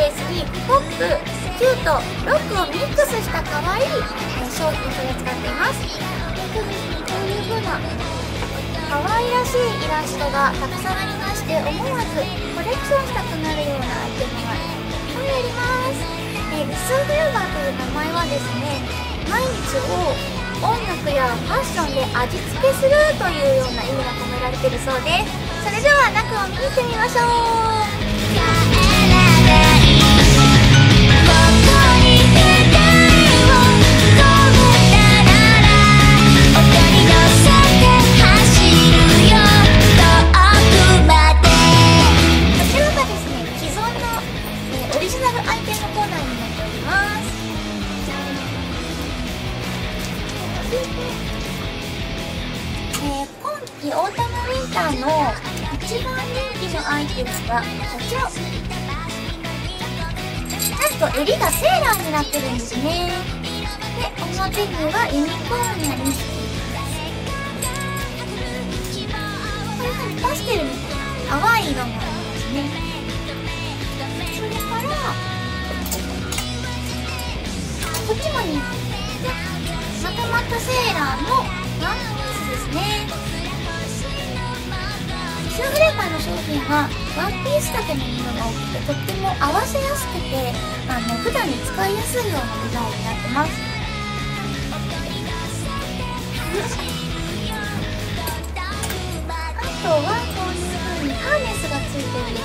ベースにポップ、キュート、ロックをミックスした可愛い商品を取り扱っています。こういう風な可愛らしいイラストがたくさんありまして、思わずコレクションしたくなるようなアイテムがいっぱいあります。リスフレーバーという名前はですね、毎日を音楽やファッションで味付けするというような意味が込められているそうです。それでは中を見てみましょう。今季オータムウィンターの一番人気のアイテムがこちら。なんと襟がセーラーになってるんですね。で、表にはユニコーンや2匹。こういう風にパステルみたいな淡い色もありますね。それからこっちも人気で、またセーラーのワンピースですね。リスフレーバーの商品はワンピース丈のものが多くて、とっても合わせやすくて普段に使いやすいようなデザインになってます。あとはこういう風にハーネスがついてるよ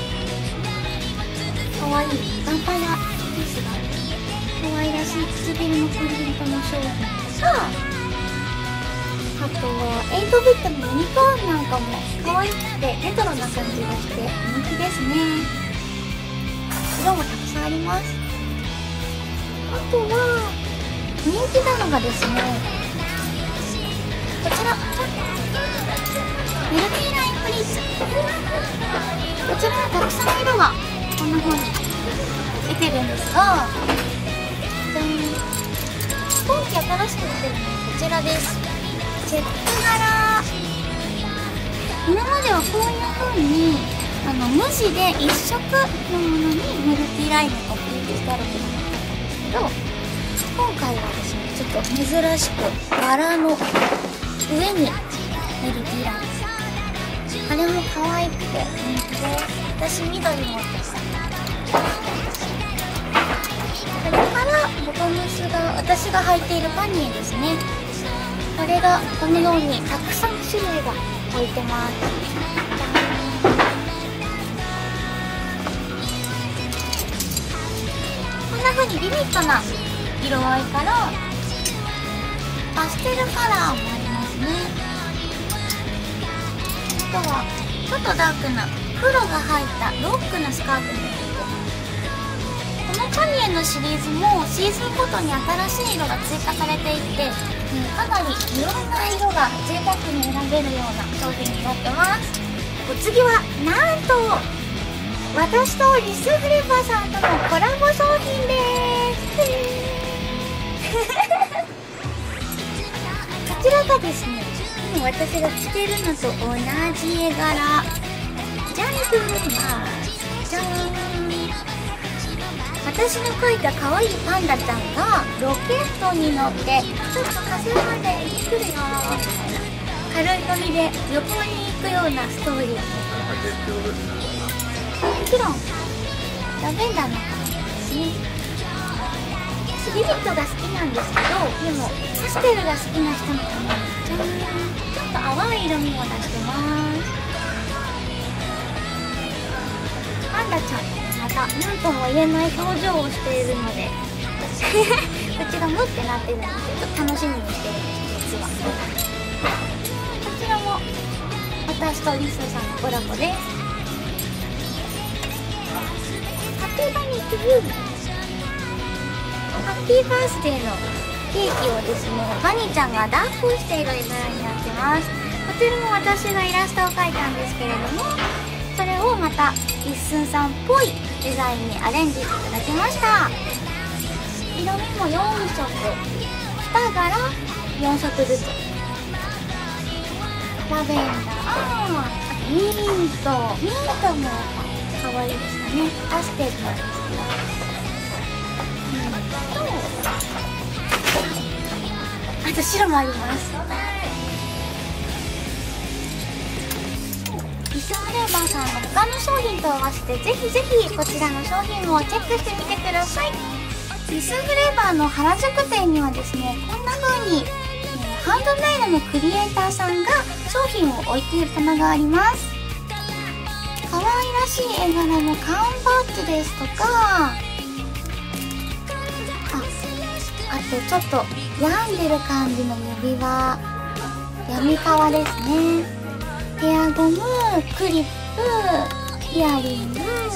うなかわいいバンパイアピースがあるかわいらしい唇のプリントの商品と、あとは8ビットのユニコーンなんかも可愛くてレトロな感じがして人気ですね。色もたくさんあります。あとは人気なのがですね、こちらメルティーラインプリーツ。こちらはたくさん色がこんな風に出てるんですが、今季新しく出てるのはこちらです。チェック柄。今まではこういう風に無地で一色のものにメルティーラインがプリントしてあるものだったんですけど、今回はですね、ちょっと珍しく柄の上にメルティーライン、あれも可愛くて人気です。私緑持ってます。それからボトムスが私が履いているバニーですね。これがこのようにたくさん種類が置いてます。こんな風にビビッドな色合いからパステルカラーもありますね。あとはちょっとダークな黒が入ったロックなスカートもあって、このカニエのシリーズもシーズンごとに新しい色が追加されていて、かなりいろんな色が贅沢に選べるような商品になってます。お次はなんと私とリスフレーバーさんとのコラボ商品です。こちらがですね、私が着てるのと同じ絵柄、ジャングルバー、じゃーん。私の描いた可愛いパンダちゃんがロケットに乗ってちょっと火星まで行ってくるよみたいな、軽いノリで旅行に行くようなストーリーです。もちろんラベンダーの花ですね。私ビビットが好きなんですけど、でもパステルが好きな人のためにちょっと淡い色味も出してます。パンダちゃんまた何とも言えない表情をしているのでこちらもってなってるのでちょっと楽しみにしてるんです、実は。こちらも私とリスさんのコラボです。ハッピーバニートゥユー、ハッピーバースデーのケーキをですね、バニーちゃんが抱っこしている絵柄になってます。こちらも私がイラストを描いたんですけれども、それをまた一寸さんっぽいデザインにアレンジしていただきました。色味も4色、2柄4色ずつ、ラベンダー、あとミントも可愛いですかね。アステルなんですけど、あと白もあります。リスフレーバーさんの他の商品と合わせてぜひぜひこちらの商品をチェックしてみてください。リスフレーバーの原宿店にはですね、こんな風に、ハンドメイドのクリエイターさんが商品を置いている棚があります。可愛らしい絵柄の缶バッジですとか、あとちょっと病んでる感じの指輪、闇革ですね。ヘアゴム、クリップ、イヤリング、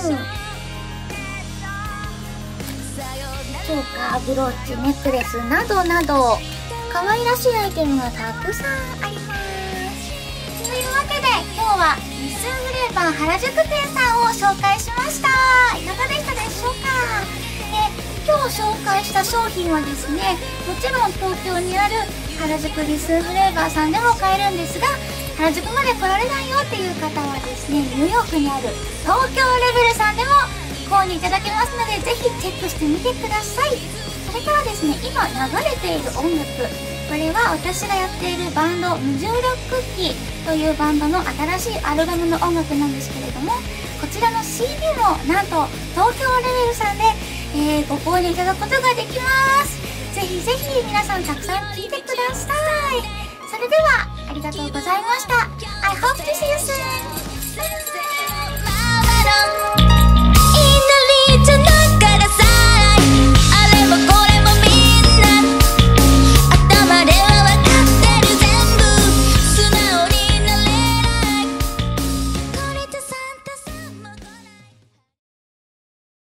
チョーカー、ブローチ、ネックレスなどなど可愛らしいアイテムがたくさんあります。というわけで今日はリスフレーバー原宿店さんを紹介しました。いかがでしたでしょうか。今日紹介した商品はですね、もちろん東京にある原宿リスフレーバーさんでも買えるんですが、原宿まで来られないよっていう方はですね、ニューヨークにある東京レベルさんでも購入いただけますので、ぜひチェックしてみてください。それからですね、今流れている音楽、これは私がやっているバンド無重力クッキーというバンドの新しいアルバムの音楽なんですけれども、こちらの CD もなんと東京レベルさんで、ご購入いただくことができます。ぜひぜひ皆さんたくさん聴いてください。それではありがとうございました。I hope to see you soon!